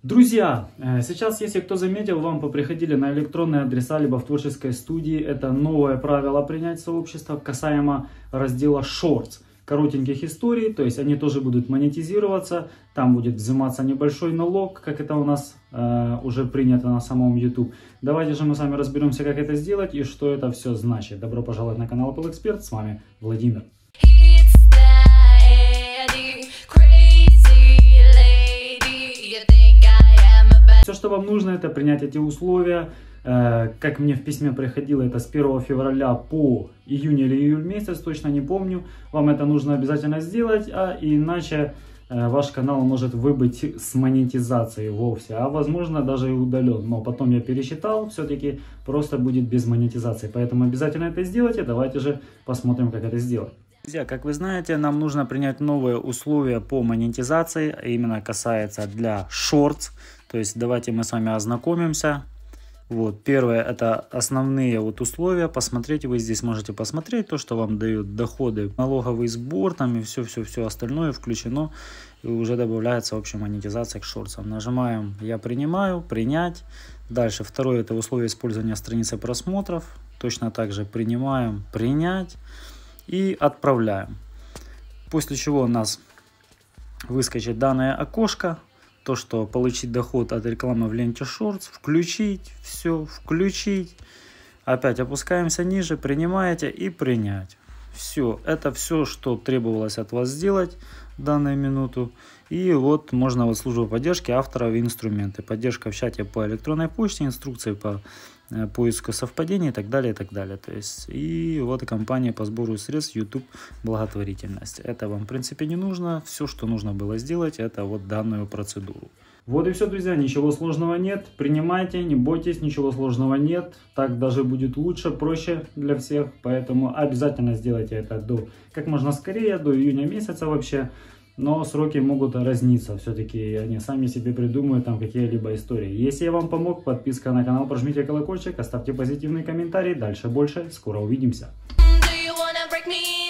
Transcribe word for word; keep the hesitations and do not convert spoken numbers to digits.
Друзья, сейчас, если кто заметил, вам поприходили на электронные адреса, либо в творческой студии, это новое правило принять сообщества касаемо раздела Shorts, коротеньких историй, то есть они тоже будут монетизироваться, там будет взиматься небольшой налог, как это у нас э, уже принято на самом YouTube. Давайте же мы с вами разберемся, как это сделать и что это все значит. Добро пожаловать на канал Apple Expert, с вами Владимир. Все, что вам нужно, это принять эти условия. Как мне в письме приходило, это с первого февраля по июнь или июль месяц, точно не помню. Вам это нужно обязательно сделать, а иначе ваш канал может выбыть с монетизацией вовсе, а возможно даже и удален. Но потом я пересчитал, все-таки просто будет без монетизации. Поэтому обязательно это сделайте. Давайте же посмотрим, как это сделать. Друзья, как вы знаете, нам нужно принять новые условия по монетизации, именно касается для Shorts. То есть давайте мы с вами ознакомимся. Вот, первое, это основные вот условия. Посмотрите, вы здесь можете посмотреть то, что вам дают доходы, налоговый сбор, там и все-все-все остальное включено. И уже добавляется общая монетизация к шортсам. Нажимаем «Я принимаю», «Принять». Дальше второе, это условия использования страницы просмотров. Точно так же принимаем, «Принять» и отправляем. После чего у нас выскочит данное окошко. То, что получить доход от рекламы в ленте Shorts, включить, все, включить. Опять опускаемся ниже, принимаете и принять. Все, это все, что требовалось от вас сделать в данную минуту. И вот можно вот службу поддержки авторов и инструменты. Поддержка в чате по электронной почте, инструкции по поиску совпадений и так далее, и так далее. То есть, и вот компания по сбору средств YouTube благотворительность. Это вам в принципе не нужно. Все, что нужно было сделать, это вот данную процедуру. Вот и все, друзья, ничего сложного нет. Принимайте, не бойтесь, ничего сложного нет. Так даже будет лучше, проще для всех. Поэтому обязательно сделайте это до как можно скорее, до июня месяца вообще. Но сроки могут разниться, все-таки они сами себе придумают там какие-либо истории. Если я вам помог, подписка на канал, прожмите колокольчик, оставьте позитивный комментарий. Дальше больше, скоро увидимся.